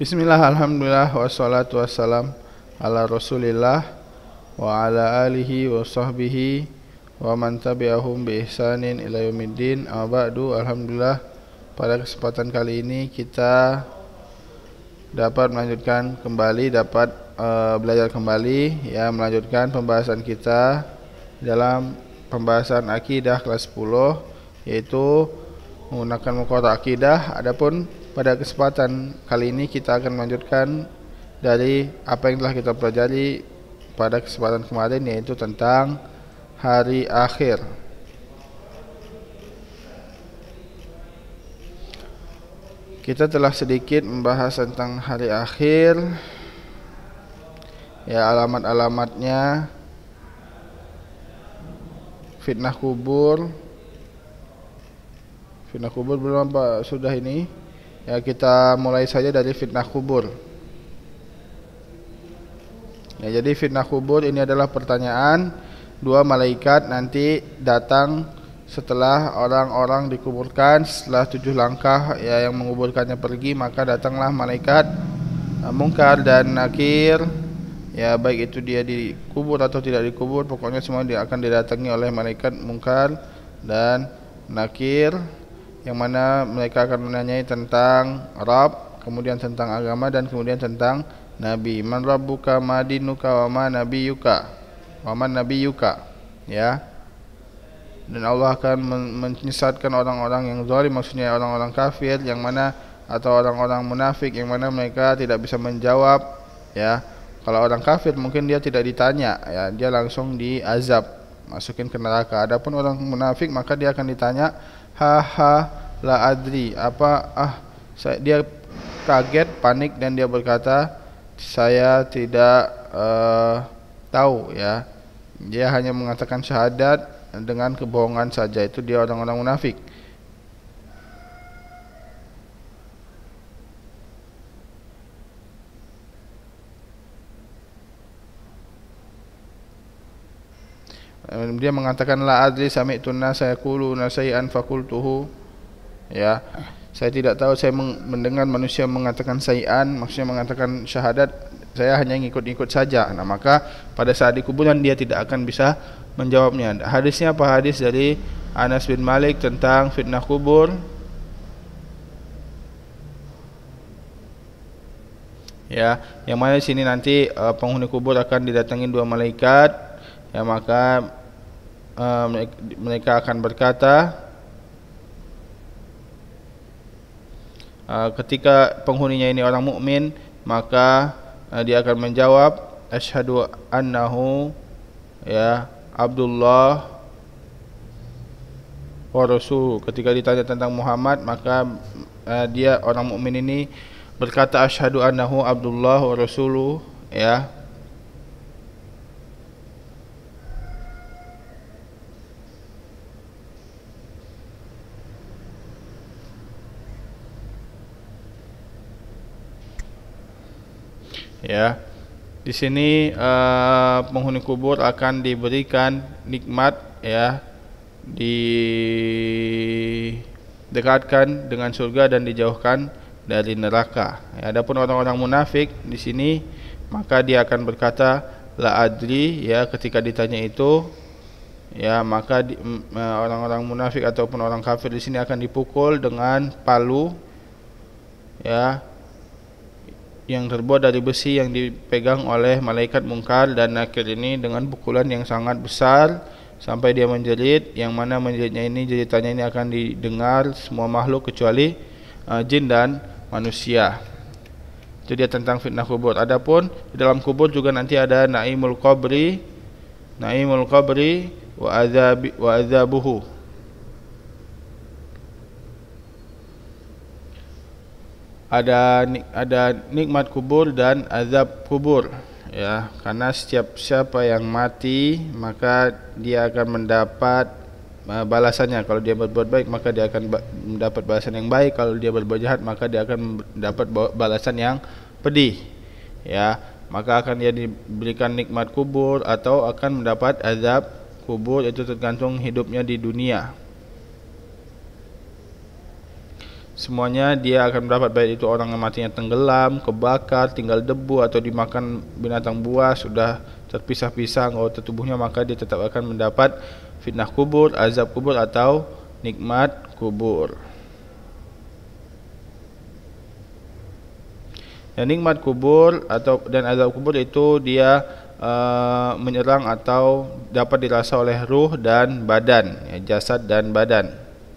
Bismillah, alhamdulillah, wassalatu wassalam ala rasulillah wa ala alihi wa sahbihi wa man tabi'ahum bi ihsanin ila yaumiddin. Amma ba'du, alhamdulillah, pada kesempatan kali ini kita dapat melanjutkan kembali, belajar kembali, ya, melanjutkan pembahasan kita dalam pembahasan akidah kelas 10, yaitu menggunakan muqarrar akidah. Adapun pada kesempatan kali ini kita akan melanjutkan dari apa yang telah kita pelajari pada kesempatan kemarin, yaitu tentang hari akhir. Kita telah sedikit membahas tentang hari akhir, ya, alamat-alamatnya, fitnah kubur belum apa sudah ini. Ya, kita mulai saja dari fitnah kubur. Ya, jadi fitnah kubur ini adalah pertanyaan dua malaikat nanti datang setelah orang-orang dikuburkan, setelah 7 langkah, ya, yang menguburkannya pergi, maka datanglah malaikat Munkar dan Nakir. Ya, baik itu dia dikubur atau tidak dikubur, pokoknya semua dia akan didatangi oleh malaikat Munkar dan Nakir, yang mana mereka akan menanyai tentang Rabb, kemudian tentang agama, dan kemudian tentang Nabi. Man rabbuka, ma dinuka, wa ma nabiyuka, wa man nabiyuka, ya. Dan Allah akan menyesatkan orang-orang yang zalim, maksudnya orang-orang kafir, yang mana, atau orang-orang munafik, yang mana mereka tidak bisa menjawab, ya. Kalau orang kafir mungkin dia tidak ditanya, ya, dia langsung diazab, masukin ke neraka. Adapun orang munafik maka dia akan ditanya, la adri, dia kaget, panik, dan dia berkata, saya tidak tahu, ya. Dia hanya mengatakan syahadat dengan kebohongan saja. Itu dia orang-orang munafik. Dia mengatakan la adri sami'tun nasa yaquluna shay'an faqultuhu, ya, saya tidak tahu, saya mendengar manusia mengatakan shay'an, maksudnya mengatakan syahadat, saya hanya ngikut-ngikut saja. Nah, maka pada saat di kuburan dia tidak akan bisa menjawabnya. Hadisnya apa? Hadis dari Anas bin Malik tentang fitnah kubur. Ya, yang mana di sini nanti penghuni kubur akan didatangi dua malaikat, ya, maka mereka akan berkata, ketika penghuninya ini orang mukmin, maka dia akan menjawab asyhadu annahu, ya, Abdullah wa rasul. Ketika ditanya tentang Muhammad, maka dia orang mukmin ini berkata asyhadu annahu Abdullah wa rasuluh, ya. Ya, di sini penghuni kubur akan diberikan nikmat, ya, didekatkan dengan surga dan dijauhkan dari neraka. Ya, adapun orang-orang munafik di sini, maka dia akan berkata la adri, ya, ketika ditanya itu, ya, maka orang-orang munafik ataupun orang kafir di sini akan dipukul dengan palu, ya, yang terbuat dari besi yang dipegang oleh malaikat Munkar dan Nakir ini dengan pukulan yang sangat besar sampai dia menjerit, yang mana menjeritnya ini, jeritannya ini akan didengar semua makhluk kecuali jin dan manusia. Itu dia tentang fitnah kubur. Adapun di dalam kubur juga nanti ada naimul qabri wa azabuhu. Ada nikmat kubur dan azab kubur, ya, karena siapa yang mati maka dia akan mendapat balasannya. Kalau dia berbuat baik maka dia akan mendapat balasan yang baik, kalau dia berbuat jahat maka dia akan mendapat balasan yang pedih, ya. Maka akan dia diberikan nikmat kubur atau akan mendapat azab kubur, itu tergantung hidupnya di dunia. semuanya dia akan mendapat, baik itu orang yang matinya tenggelam, kebakar, tinggal debu, atau dimakan binatang buas, sudah terpisah-pisah anggota tubuhnya, maka dia tetap akan mendapat fitnah kubur, azab kubur, atau nikmat kubur. Dan nikmat kubur dan azab kubur itu dia menyerang atau dapat dirasa oleh ruh dan badan, ya, jasad dan badan.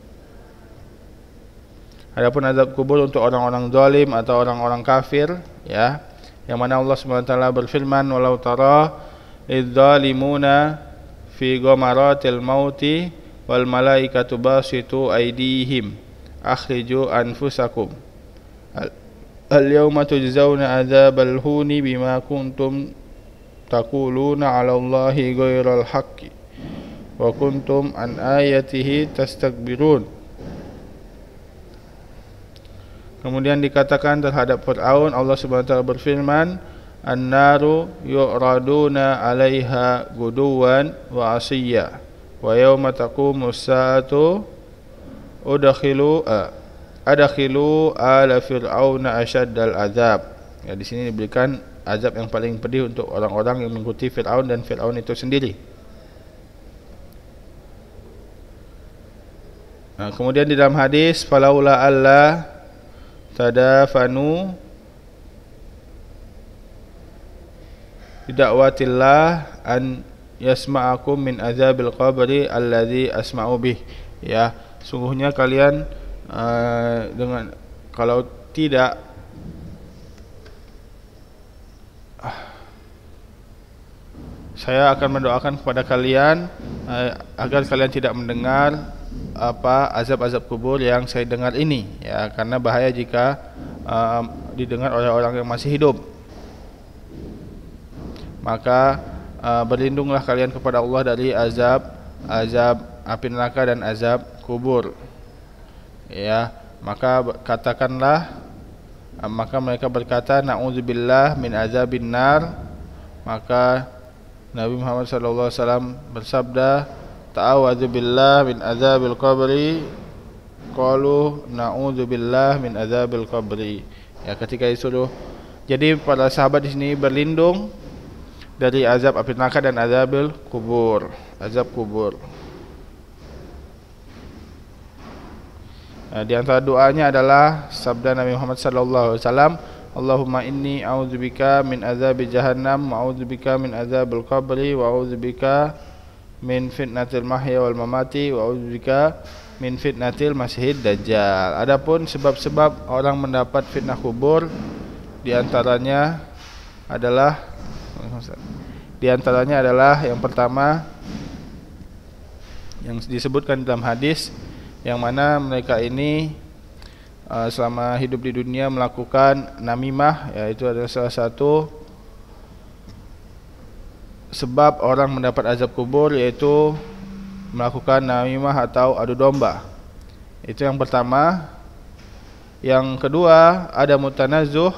Adapun azab kubur untuk orang-orang zalim atau orang-orang kafir, ya, yang mana Allah Subhanahu wa taala berfirman, walau tara idzalimuna fi ghamaratil mauti wal malaikatu basitu aydihim akhriju anfusakum al yawma tujzauna adzabal huni bima kuntum taquluna 'ala Allahi ghairal haqqi wa kuntum an ayatihi tastakbirun. Kemudian dikatakan terhadap Fir'aun, Allah Subhanahu wa taala berfirman, an-naru yu'raduna 'alaiha guduwan wa 'ashiyya wa yauma taqumus saatu adkhilu ala fir'auna asyaddal azab. Ya, di sini diberikan azab yang paling pedih untuk orang-orang yang mengikuti Fir'aun dan Fir'aun itu sendiri. Nah, kemudian di dalam hadis, falaula alla tadafanu bida'watillah an yasma'akum min azabil qabri alladhi asma'u bih. Ya, sungguhnya kalian dengan kalau tidak saya akan mendoakan kepada kalian agar kalian tidak mendengar azab-azab kubur yang saya dengar ini, ya, karena bahaya jika didengar oleh orang yang masih hidup. Maka berlindunglah kalian kepada Allah dari azab api neraka dan azab kubur. Ya, maka katakanlah, maka mereka berkata, na'udzubillah min azabin nar. Maka Nabi Muhammad sallallahu alaihi wasallam bersabda, ta'awwadzu billah min azabil qabri. Qalu na'udzu billah min azabil qabri. Ya, ketika disuruh, jadi para sahabat di sini berlindung dari azab api neraka dan azabil kubur, azab kubur. Di antara doanya adalah sabda Nabi Muhammad sallallahu alaihi wasallam, Allahumma inni a'udzubika min azabi jahannam wa a'udzubika min azabil qabri wa a'udzubika min fitnatil mahya wal mamati wa a'udzubika min fitnatil masiihid dajjal. Adapun sebab-sebab orang mendapat fitnah kubur, di antaranya adalah yang pertama yang disebutkan dalam hadis, yang mana mereka ini selama hidup di dunia melakukan namimah, yaitu adalah salah satu sebab orang mendapat azab kubur, yaitu melakukan namimah atau adu domba. Itu yang pertama. Yang kedua, ada mutanazuh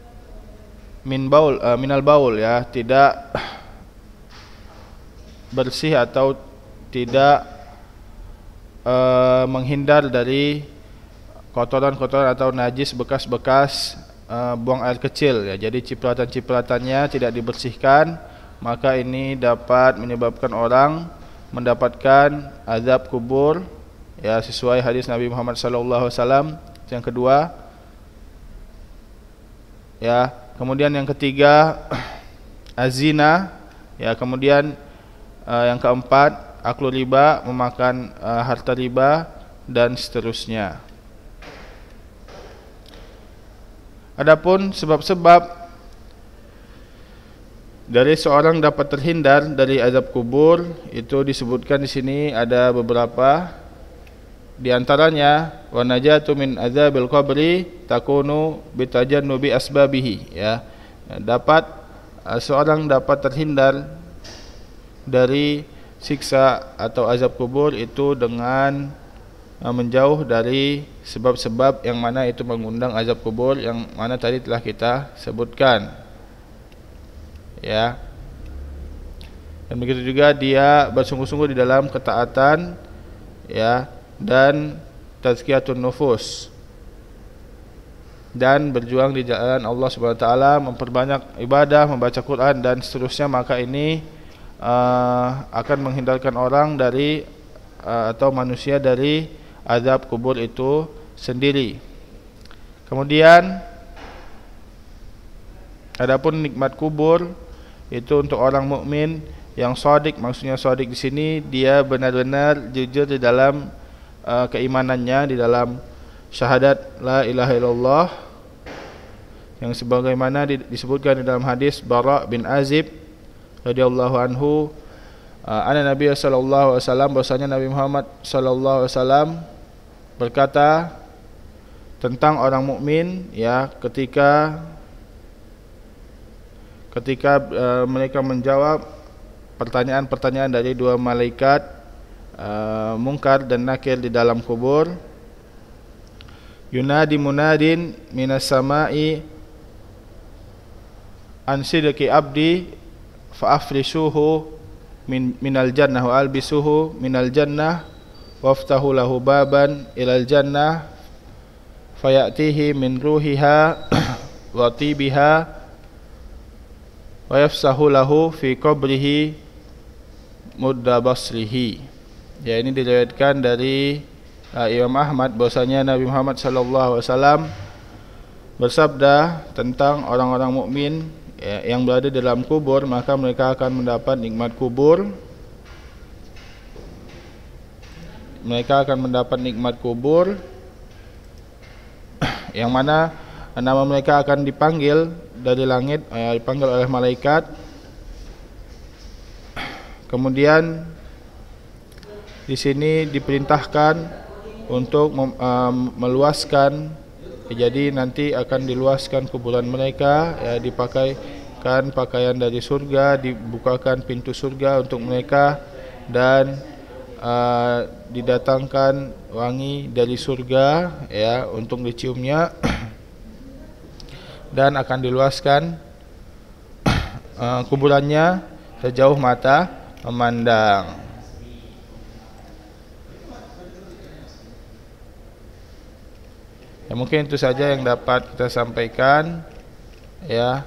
minal baul, ya, tidak bersih atau tidak menghindar dari kotoran-kotoran atau najis bekas-bekas buang air kecil, ya. Jadi cipratan-cipratannya tidak dibersihkan, maka ini dapat menyebabkan orang mendapatkan azab kubur, ya, sesuai hadis Nabi Muhammad SAW. Yang kedua, ya. Kemudian yang ketiga, azina, ya. Kemudian yang keempat, aklu riba, memakan harta riba, dan seterusnya. Adapun sebab-sebab dari seorang dapat terhindar dari azab kubur, itu disebutkan di sini ada beberapa. Di antaranya, wa najatu min azabil qabri takunu bitajannubi asbabihi, ya. Seorang dapat terhindar dari siksa atau azab kubur itu dengan menjauh dari sebab-sebab yang mana itu mengundang azab kubur, yang mana tadi telah kita sebutkan, ya. Dan begitu juga dia bersungguh-sungguh di dalam ketaatan, ya, dan tazkiyatun nufus, dan berjuang di jalan Allah Subhanahu wa taala, memperbanyak ibadah, membaca Quran dan seterusnya, maka ini akan menghindarkan orang dari atau manusia dari azab kubur itu sendiri. Kemudian adapun nikmat kubur itu untuk orang mukmin yang shadiq. Maksudnya shadiq di sini dia benar-benar jujur di dalam keimanannya, di dalam syahadat la ilaha illallah, yang sebagaimana disebutkan di dalam hadis Bara bin Azib radhiyallahu anhu, anna Nabi sallallahu alaihi wasallam, bahwasanya Nabi Muhammad sallallahu alaihi wasallam berkata tentang orang mukmin, ya, ketika mereka menjawab pertanyaan-pertanyaan dari dua malaikat Munkar dan Nakir di dalam kubur, yunadi munadin minas samai an sidqi abdi fa afrishuhu minal jannah wa albisuhu minal jannah waftahu lahu baban ilal jannah fayatihi min ruhiha wa tibiha wa yafsahu lahu fi qabrihi mudda basrihi. Ya, ini diriwayatkan dari Imam Ahmad bahwasanya Nabi Muhammad sallallahu alaihi wasallam bersabda tentang orang-orang mukmin yang berada dalam kubur, maka mereka akan mendapat nikmat kubur. Mereka akan mendapat nikmat kubur yang mana nama mereka akan dipanggil dari langit, dipanggil oleh malaikat. Kemudian di sini diperintahkan untuk meluaskan, jadi nanti akan diluaskan kuburan mereka, ya, dipakaikan pakaian dari surga, dibukakan pintu surga untuk mereka, dan didatangkan wangi dari surga, ya, untuk diciumnya dan akan diluaskan kuburannya sejauh mata memandang. Ya, mungkin itu saja yang dapat kita sampaikan, ya.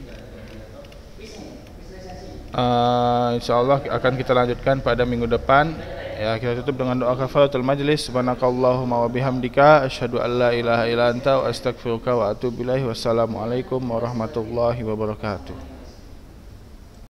InsyaAllah akan kita lanjutkan pada minggu depan. Ya, kita tutup dengan doa kafaratul majlis. Subhanakallahumma wa bihamdika asyhadu an la ilaha illa anta wa astaghfiruka wa atubu ilaik. Wassalamualaikum warahmatullahi wabarakatuh.